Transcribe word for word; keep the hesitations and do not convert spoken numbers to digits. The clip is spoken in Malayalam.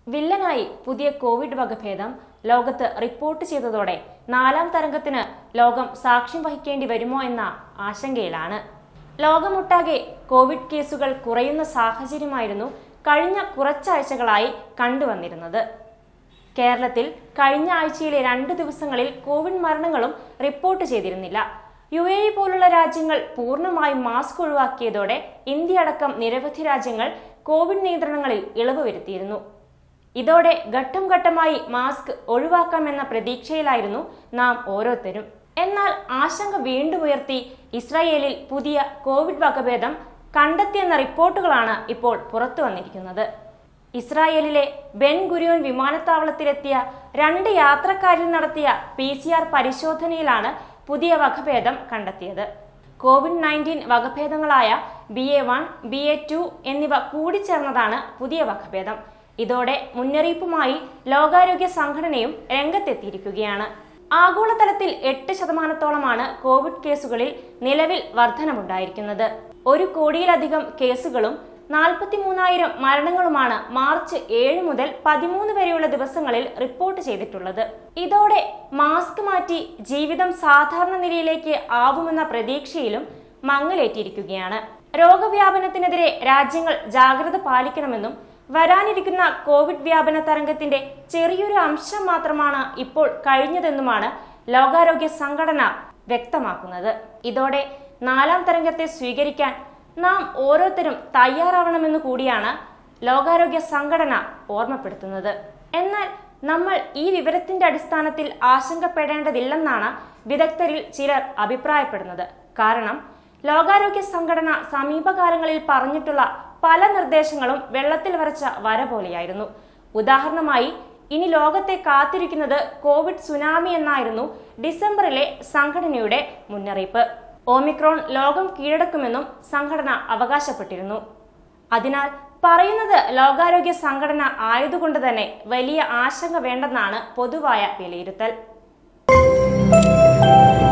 വില്ലനായി പുതിയ കോവിഡ് വകഭേദം ലോകത്ത് റിപ്പോർട്ട് ചെയ്തതോടെ നാലാം തരംഗത്തിന് ലോകം സാക്ഷ്യം വഹിക്കേണ്ടി വരുമോ എന്ന ആശങ്കയിലാണ്. ലോകമൊട്ടാകെ കോവിഡ് കേസുകൾ കുറയുന്ന സാഹചര്യമായിരുന്നു കഴിഞ്ഞ കുറച്ചാഴ്ചകളായി കണ്ടുവന്നിരുന്നത്. കേരളത്തിൽ കഴിഞ്ഞ ആഴ്ചയിലെ രണ്ട് ദിവസങ്ങളിൽ കോവിഡ് മരണങ്ങളും റിപ്പോർട്ട് ചെയ്തിരുന്നില്ല. യു എ ഇ പോലുള്ള രാജ്യങ്ങൾ പൂർണ്ണമായും മാസ്ക് ഒഴിവാക്കിയതോടെ ഇന്ത്യ അടക്കം നിരവധി രാജ്യങ്ങൾ കോവിഡ് നിയന്ത്രണങ്ങളിൽ ഇളവ് വരുത്തിയിരുന്നു. ഇതോടെ ഘട്ടം ഘട്ടമായി മാസ്ക് ഒഴിവാക്കാമെന്ന പ്രതീക്ഷയിലായിരുന്നു നാം ഓരോരുത്തരും. എന്നാൽ ആശങ്ക വീണ്ടും ഉയർത്തി ഇസ്രായേലിൽ പുതിയ കോവിഡ് വകഭേദം കണ്ടെത്തിയെന്ന റിപ്പോർട്ടുകളാണ് ഇപ്പോൾ പുറത്തു വന്നിരിക്കുന്നത്. ഇസ്രായേലിലെ ബെൻ ഗുരിയോൻ വിമാനത്താവളത്തിലെത്തിയ രണ്ട് യാത്രക്കാരിൽ നടത്തിയ പി സി ആർ പരിശോധനയിലാണ് പുതിയ വകഭേദം കണ്ടെത്തിയത്. കോവിഡ് നയൻറ്റീൻ വകഭേദങ്ങളായ B A one B A two എന്നിവ കൂടിച്ചേർന്നതാണ് പുതിയ വകഭേദം. ഇതോടെ മുന്നറിയിപ്പുമായി ലോകാരോഗ്യ സംഘടനയും രംഗത്തെത്തിയിരിക്കുകയാണ്. ആഗോളതലത്തിൽ എട്ട് ശതമാനത്തോളമാണ് കോവിഡ് കേസുകളിൽ നിലവിൽ വർധനമുണ്ടായിരിക്കുന്നത്. ഒരു കോടിയിലധികം കേസുകളും നാൽപ്പത്തി മൂന്നായിരം മരണങ്ങളുമാണ് മാർച്ച് ഏഴ് മുതൽ പതിമൂന്ന് വരെയുള്ള ദിവസങ്ങളിൽ റിപ്പോർട്ട് ചെയ്തിട്ടുള്ളത്. ഇതോടെ മാസ്ക് മാറ്റി ജീവിതം സാധാരണ നിലയിലേക്ക് ആവുമെന്ന പ്രതീക്ഷയിലും മങ്ങലേറ്റിയിരിക്കുകയാണ്. രോഗവ്യാപനത്തിനെതിരെ രാജ്യങ്ങൾ ജാഗ്രത പാലിക്കണമെന്നും വരാനിരിക്കുന്ന കോവിഡ് വ്യാപന തരംഗത്തിന്റെ ചെറിയൊരു അംശം മാത്രമാണ് ഇപ്പോൾ കഴിഞ്ഞതെന്നുമാണ് ലോകാരോഗ്യ സംഘടന വ്യക്തമാക്കുന്നത്. ഇതോടെ നാലാം തരംഗത്തെ സ്വീകരിക്കാൻ നാം ഓരോരുത്തരും തയ്യാറാവണമെന്നു കൂടിയാണ് ലോകാരോഗ്യ സംഘടന ഓർമ്മപ്പെടുത്തുന്നത്. എന്നാൽ നമ്മൾ ഈ വിവരത്തിന്റെ അടിസ്ഥാനത്തിൽ ആശങ്കപ്പെടേണ്ടതില്ലെന്നാണ് വിദഗ്ധരിൽ ചിലർ അഭിപ്രായപ്പെടുന്നത്. കാരണം ലോകാരോഗ്യ സംഘടന സമീപകാലങ്ങളിൽ പറഞ്ഞിട്ടുള്ള പല നിർദ്ദേശങ്ങളും വെള്ളത്തിൽ വരച്ച വര പോലെയായിരുന്നു. ഉദാഹരണമായി, ഇനി ലോകത്തെ കാത്തിരിക്കുന്നത് കോവിഡ് സുനാമി എന്നായിരുന്നു ഡിസംബറിലെ സംഘടനയുടെ മുന്നറിയിപ്പ്. ഓമിക്രോൺ ലോകം കീഴടക്കുമെന്നും സംഘടന അവകാശപ്പെട്ടിരുന്നു. അതിനാൽ പറയുന്നത് ലോകാരോഗ്യ സംഘടന ആയതുകൊണ്ട് തന്നെ വലിയ ആശങ്ക വേണ്ടെന്നാണ് പൊതുവായ വിലയിരുത്തൽ.